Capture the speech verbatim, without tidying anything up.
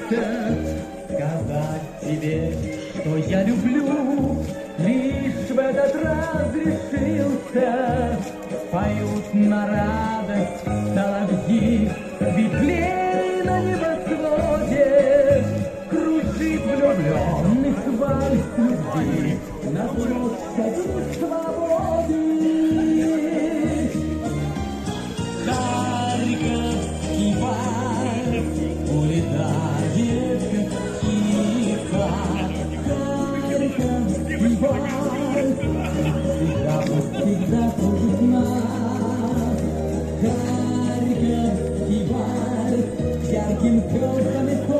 сказать тебе, что я люблю, лишь в этот раз решился. Поют на радость соловьи, светлей на небосводе, кружит влюбленных вальс любви на площади свободы. Харьковский вальс улетает как птица. Харьковский вальс всегда будет, всегда будет нас. Харьковский вальс ярким звездами.